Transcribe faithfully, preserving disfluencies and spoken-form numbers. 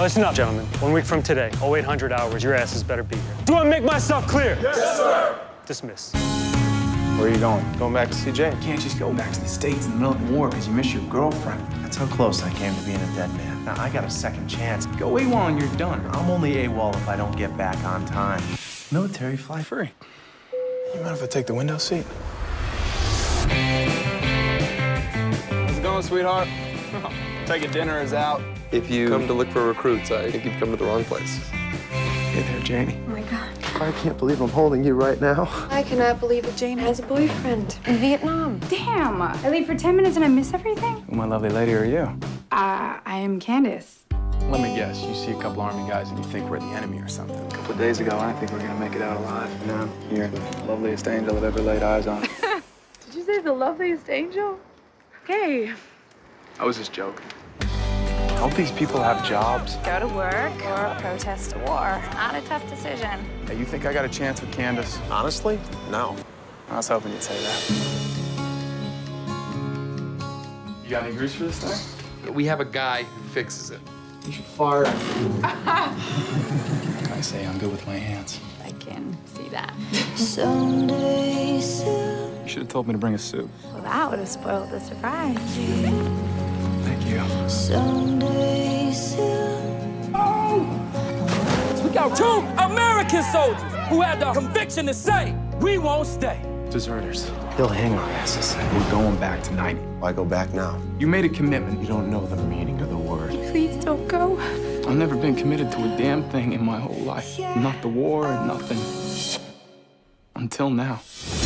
Listen up, gentlemen. One week from today, oh eight hundred hours, your asses better be here. Do I make myself clear? Yes, sir. Dismiss. Where are you going? Going back to see Jane. You can't just go back to the States in the middle of the war because you miss your girlfriend. That's how close I came to being a dead man. Now, I got a second chance. Go AWOL and you're done. I'm only AWOL if I don't get back on time. Military, fly free. You mind if I take the window seat? How's it going, sweetheart? Taking dinner is out. If you come to look for recruits, I think you've come to the wrong place. Hey there, Janie. Oh, my God. I can't believe I'm holding you right now. I cannot believe that Jane has a boyfriend in Vietnam. Damn! I leave for ten minutes and I miss everything? Who, my lovely lady, are you? Uh, I am Candace. Let me guess, you see a couple army guys and you think we're the enemy or something. A couple of days ago, I didn't think we were gonna make it out alive. Now, you're the loveliest angel I've ever laid eyes on. Did you say the loveliest angel? Okay. I was just joking. Don't these people have jobs? Go to work or protest a war. Not a tough decision. Hey, you think I got a chance with Candace? Honestly, no. I was hoping you'd say that. You got any grease for this thing? We have a guy who fixes it. You should fire him. I say I'm good with my hands. I can see that. Someday soon. You should have told me to bring a suit. Well, that would have spoiled the surprise. Thank you. Someday soon. Oh! We got two American soldiers who had the conviction to say, we won't stay. Deserters. They'll hang our asses. We're going back tonight. Why go back now? You made a commitment. You don't know the meaning of the word. Please don't go. I've never been committed to a damn thing in my whole life. Not the war, nothing. Until now.